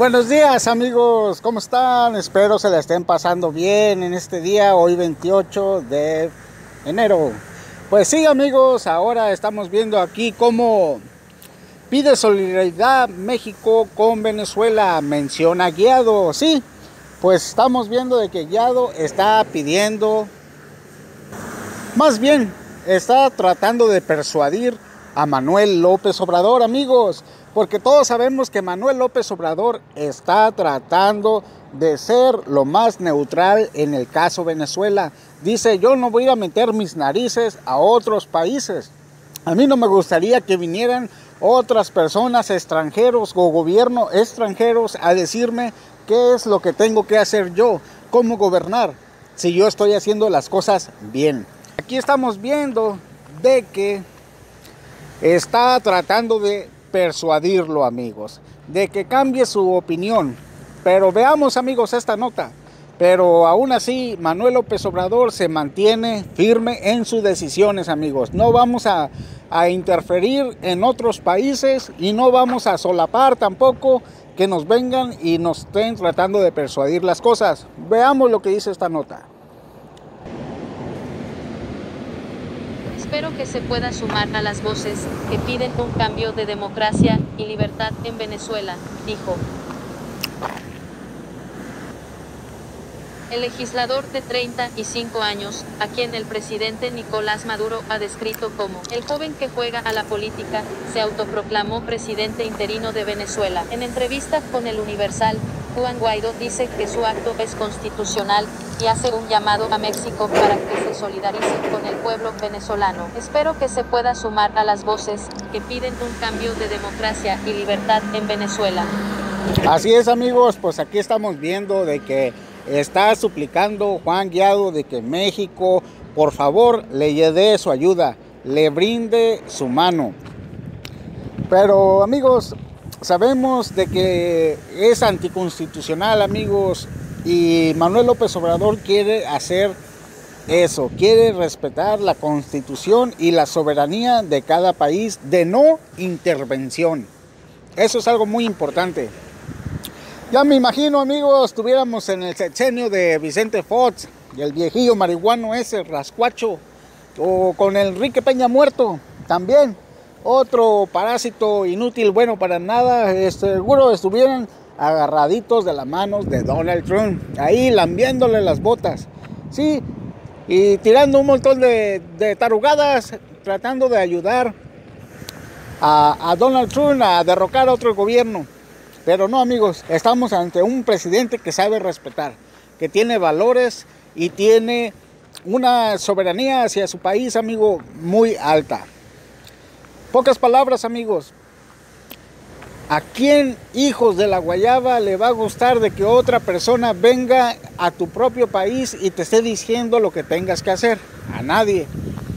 Buenos días amigos, ¿cómo están? Espero se la estén pasando bien en este día, hoy 28 de enero. Pues sí amigos, ahora estamos viendo aquí cómo pide solidaridad México con Venezuela, menciona Guaidó. Sí, pues estamos viendo de que Guaidó está pidiendo, más bien está tratando de persuadir a Manuel López Obrador, amigos, porque todos sabemos que Manuel López Obrador está tratando de ser lo más neutral en el caso Venezuela. Dice, yo no voy a meter mis narices a otros países. A mí no me gustaría que vinieran otras personas, extranjeros o gobierno extranjeros, a decirme qué es lo que tengo que hacer yo, cómo gobernar, si yo estoy haciendo las cosas bien. Aquí estamos viendo de que está tratando de persuadirlo, amigos, de que cambie su opinión. Pero veamos, amigos, esta nota. Pero aún así, Manuel López Obrador se mantiene firme en sus decisiones, amigos. No vamos a interferir en otros países y no vamos a solapar tampoco que nos vengan y nos estén tratando de persuadir las cosas. Veamos lo que dice esta nota. Espero que se pueda sumar a las voces que piden un cambio de democracia y libertad en Venezuela, dijo. El legislador de 35 años, a quien el presidente Nicolás Maduro ha descrito como el joven que juega a la política, se autoproclamó presidente interino de Venezuela. En entrevista con El Universal, Juan Guaidó dice que su acto es constitucional y hace un llamado a México para que se solidarice con el pueblo venezolano. Espero que se pueda sumar a las voces que piden un cambio de democracia y libertad en Venezuela. Así es, amigos, pues aquí estamos viendo de que está suplicando Juan Guaidó de que México, por favor, le dé su ayuda, le brinde su mano. Pero, amigos, sabemos de que es anticonstitucional, amigos, y Manuel López Obrador quiere hacer eso, quiere respetar la Constitución y la soberanía de cada país de no intervención. Eso es algo muy importante. Ya me imagino, amigos, estuviéramos en el sexenio de Vicente Fox y el viejillo marihuano ese, rascuacho, o con Enrique Peña muerto, también, otro parásito inútil, bueno para nada, seguro estuvieran agarraditos de las manos de Donald Trump, ahí lambiéndole las botas, sí, y tirando un montón de tarugadas, tratando de ayudar a Donald Trump a derrocar a otro gobierno. Pero no, amigos, estamos ante un presidente que sabe respetar, que tiene valores y tiene una soberanía hacia su país, amigo, muy alta. Pocas palabras, amigos. ¿A quién, hijos de la guayaba, le va a gustar de que otra persona venga a tu propio país y te esté diciendo lo que tengas que hacer? A nadie.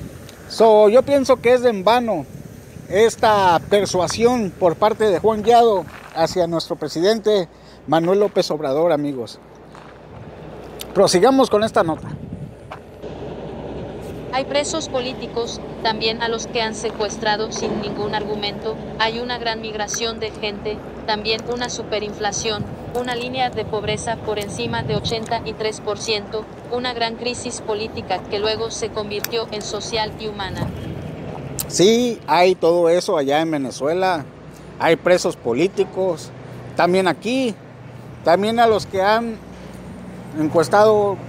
Yo pienso que es en vano esta persuasión por parte de Juan Guaidó hacia nuestro presidente Manuel López Obrador, amigos. Prosigamos con esta nota. Hay presos políticos, también a los que han secuestrado sin ningún argumento, hay una gran migración de gente, también una superinflación, una línea de pobreza por encima de 83%, una gran crisis política que luego se convirtió en social y humana. Sí, hay todo eso allá en Venezuela, hay presos políticos, también aquí, también a los que han encuestado.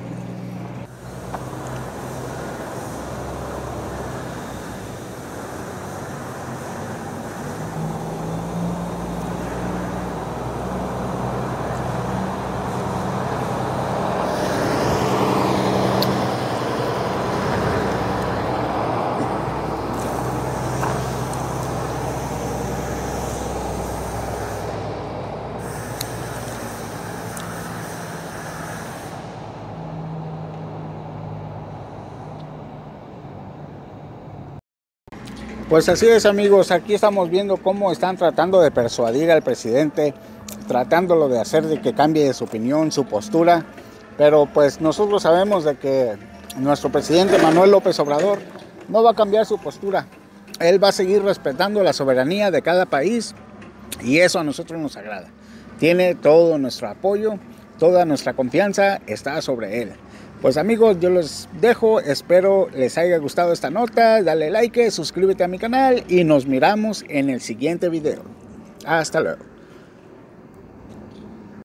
Pues así es, amigos, aquí estamos viendo cómo están tratando de persuadir al presidente, tratándolo de hacer de que cambie su opinión, su postura, pero pues nosotros sabemos de que nuestro presidente Manuel López Obrador no va a cambiar su postura. Él va a seguir respetando la soberanía de cada país y eso a nosotros nos agrada. tiene todo nuestro apoyo, toda nuestra confianza está sobre él. Pues amigos, yo los dejo, espero les haya gustado esta nota, dale like, suscríbete a mi canal y nos miramos en el siguiente video. Hasta luego.